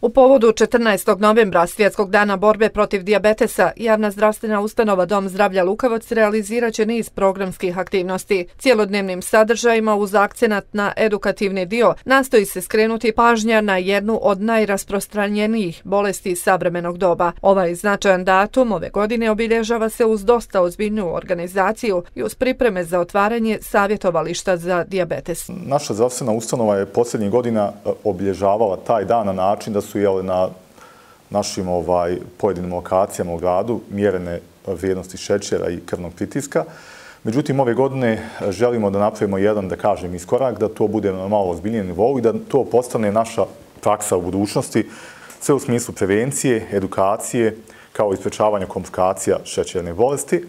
U povodu 14. novembra, Svjetskog dana borbe protiv dijabetesa, javna zdravstvena ustanova Dom zdravlja Lukavac realizirat će niz programskih aktivnosti. Cijelodnevnim sadržajima uz akcenat na edukativni dio nastoji se skrenuti pažnja na jednu od najrasprostranjenijih bolesti savremenog doba. Ovaj značajan datum ove godine obilježava se uz dosta ozbiljnu organizaciju i uz pripreme za otvaranje savjetovališta za dijabetes. Naša zdravstvena ustanova je posljednjih godina obilježavala taj dan na način da su na našim pojedinim lokacijama u gradu mjerene vrijednosti šećera i krvnog pritiska. Međutim, ove godine želimo da napravimo jedan, da kažem, iskorak, da to bude na malo ozbiljnijem nivou i da to postane naša praksa u budućnosti, sve u smislu prevencije, edukacije, kao i sprečavanja komplikacija šećerne bolesti.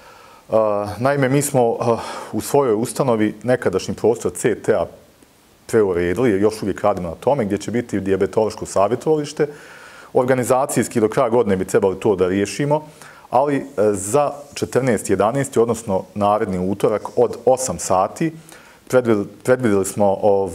Naime, mi smo u svojoj ustanovi nekadašnji prostor CT-a preuredili, jer još uvijek radimo na tome, gdje će biti dijabetološko savjetovalište. Organizacijski do kraja godine bi trebali to da riješimo, ali za 14.11. odnosno naredni utorak od 8 sati predvidjeli smo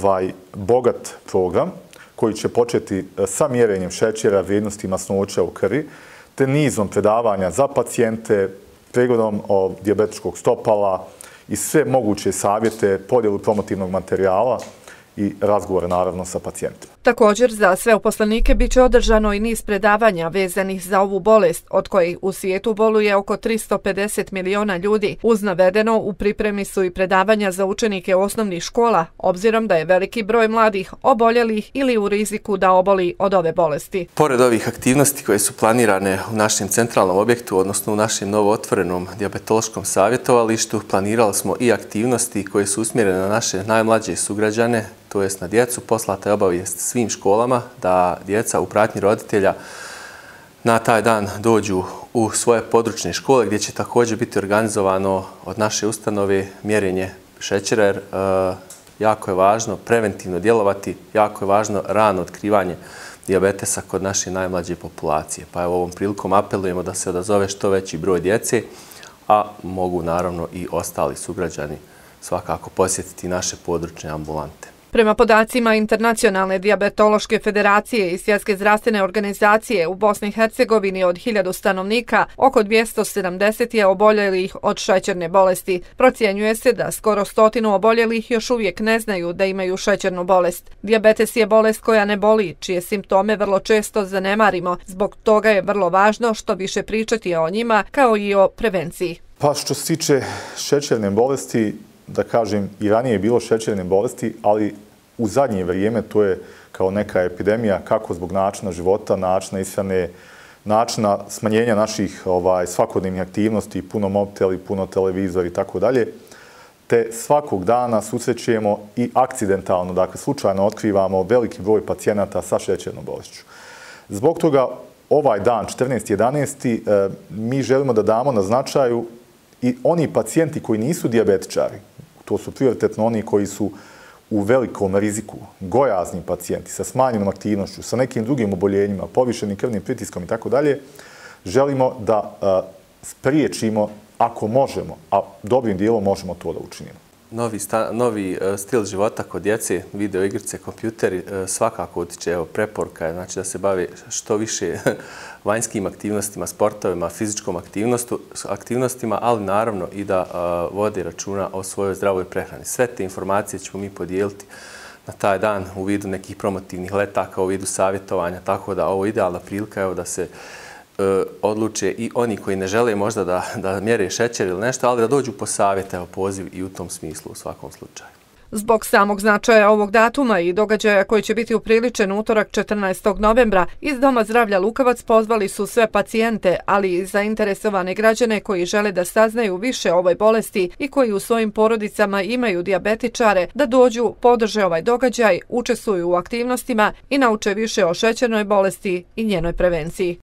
bogat program koji će početi sa mjerenjem šećera, vrijednosti masnoća u krvi, te nizom predavanja za pacijente, pregledom dijabetičkog stopala i sve moguće savjete, podjelu promotivnog materijala i razgovore naravno sa pacijentima. Također, za sve uposlenike biće održano i niz predavanja vezanih za ovu bolest, od kojih u svijetu boluje oko 350 miliona ljudi. Uz navedeno, u pripremi su i predavanja za učenike osnovnih škola, obzirom da je veliki broj mladih oboljelih ili u riziku da oboli od ove bolesti. Pored ovih aktivnosti koje su planirane u našem centralnom objektu, odnosno u našem novootvorenom dijabetološkom savjetovalištu, planirali smo i aktivnosti koje su usmjerene na naše najmlađe sugrađane, to jest na djecu. Poslata je obavijest svim školama da djeca u pratnji roditelja na taj dan dođu u svoje područne škole, gdje će također biti organizovano od naše ustanove mjerenje šećera, jer jako je važno preventivno djelovati, jako je važno rano otkrivanje dijabetesa kod naše najmlađe populacije. Pa evo, ovom prilikom apelujemo da se odazove što veći broj djece, a mogu naravno i ostali sugrađani svakako posjetiti naše područne ambulante. Prema podacima Internacionalne dijabetološke federacije i Svjetske zdravstvene organizacije, u Bosni i Hercegovini od 1000 stanovnika oko 270 je oboljelih od šećerne bolesti. Procjenjuje se da skoro 100 oboljelih još uvijek ne znaju da imaju šećernu bolest. Dijabetes je bolest koja ne boli, čije simptome vrlo često zanemarimo. Zbog toga je vrlo važno što više pričati o njima, kao i o prevenciji. Pa što se tiče šećerne bolesti, da kažem, i ranije je bilo šećerne bolesti, ali u zadnje vrijeme to je kao neka epidemija, kako zbog načina života, načina ishrane, načina smanjenja naših svakodnevnih aktivnosti, puno mobiteli, puno televizora i tako dalje, te svakog dana susrećemo i akcidentalno, dakle slučajno otkrivamo veliki broj pacijenata sa šećernom bolešću. Zbog toga ovaj dan, 14.11. mi želimo da damo na značaju i oni pacijenti koji nisu dijabetičari, to su prioritetno oni koji su u velikom riziku, gojazni pacijenti sa smanjenom aktivnošću, sa nekim drugim oboljenjima, povišenim krvnim pritiskom i tako dalje, želimo da spriječimo ako možemo, a dobrim dijelom možemo to da učinimo. Novi stil života kod djece, video igrice, kompjuteri, svakako utiče, preporuka je znači da se bavi što više vanjskim aktivnostima, sportovima, fizičkom aktivnostima, ali naravno i da vodi računa o svojoj zdravoj prehrani. Sve te informacije ćemo mi podijeliti na taj dan u vidu nekih promotivnih letaka, u vidu savjetovanja, tako da ovo je idealna prilika da se odluče i oni koji ne žele možda da mjere šećer ili nešto, ali da dođu po savjet, poziv i u tom smislu u svakom slučaju. Zbog samog značaja ovog datuma i događaja koji će biti upriličen utorak 14. novembra, iz Doma zdravlja Lukavac pozvali su sve pacijente, ali i zainteresovane građane koji žele da saznaju više o ovoj bolesti i koji u svojim porodicama imaju dijabetičare, da dođu, podrže ovaj događaj, učestvuju u aktivnostima i nauče više o šećernoj bolesti i njenoj prevenciji.